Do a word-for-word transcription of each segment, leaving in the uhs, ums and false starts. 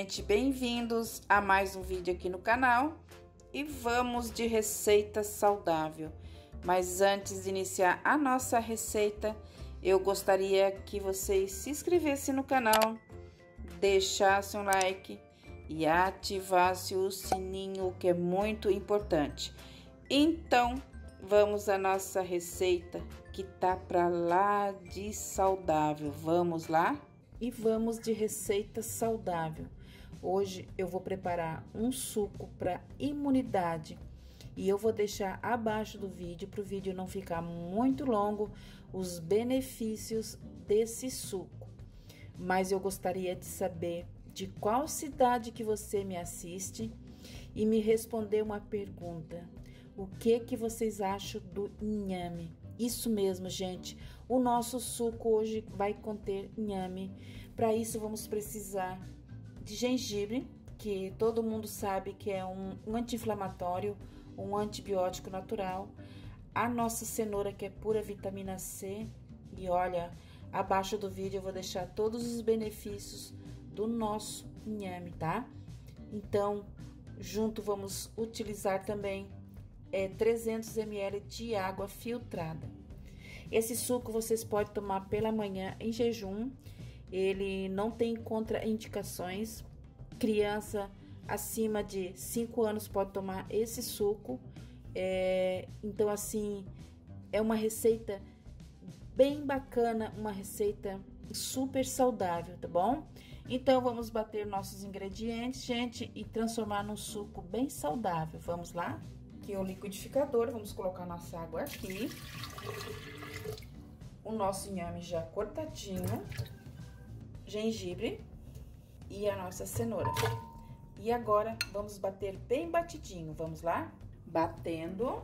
gente, bem-vindos a mais um vídeo aqui no canal e vamos de receita saudável. Mas antes de iniciar a nossa receita, eu gostaria que vocês se inscrevessem no canal, deixassem um like e ativassem o sininho, que é muito importante. Então, vamos à nossa receita, que tá pra lá de saudável. Vamos lá? E vamos de receita saudável. Hoje eu vou preparar um suco para imunidade e eu vou deixar abaixo do vídeo, para o vídeo não ficar muito longo, os benefícios desse suco. Mas eu gostaria de saber de qual cidade que você me assiste e me responder uma pergunta. O que que vocês acham do inhame? Isso mesmo, gente. O nosso suco hoje vai conter inhame. Para isso, vamos precisar de gengibre, que todo mundo sabe que é um, um anti-inflamatório, um antibiótico natural. A nossa cenoura, que é pura vitamina C. E olha, abaixo do vídeo eu vou deixar todos os benefícios do nosso inhame, tá? Então, junto vamos utilizar também É, trezentos mililitros de água filtrada. Esse suco vocês podem tomar pela manhã em jejum. Ele não tem contraindicações. Criança acima de cinco anos pode tomar esse suco. É, então, assim, é uma receita bem bacana, uma receita super saudável, tá bom? Então, vamos bater nossos ingredientes, gente, e transformar num suco bem saudável. Vamos lá? Aqui é o liquidificador, vamos colocar nossa água aqui. O nosso inhame já cortadinho, gengibre e a nossa cenoura. E agora, vamos bater bem batidinho, vamos lá? Batendo.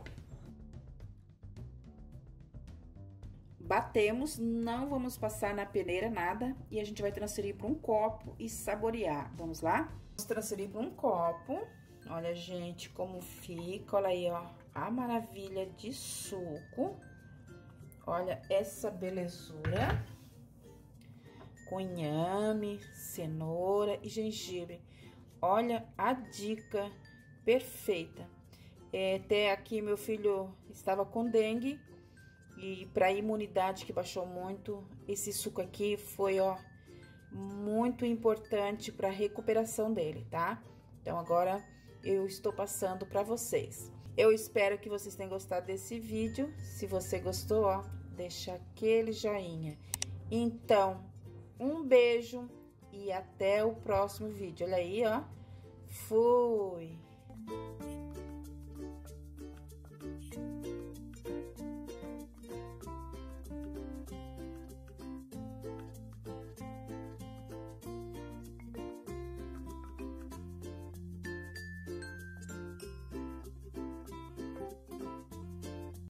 Batemos, não vamos passar na peneira nada. E a gente vai transferir para um copo e saborear, vamos lá? Vamos transferir para um copo. Olha, gente, como fica, olha aí, ó, a maravilha de suco. Olha essa belezura, com inhame, cenoura e gengibre. Olha a dica perfeita. É, até aqui meu filho estava com dengue e para imunidade que baixou muito, esse suco aqui foi, ó, muito importante para a recuperação dele, tá? Então, agora eu estou passando para vocês. Eu espero que vocês tenham gostado desse vídeo. Se você gostou, ó, deixa aquele joinha. Então, um beijo e até o próximo vídeo. Olha aí, ó. Fui!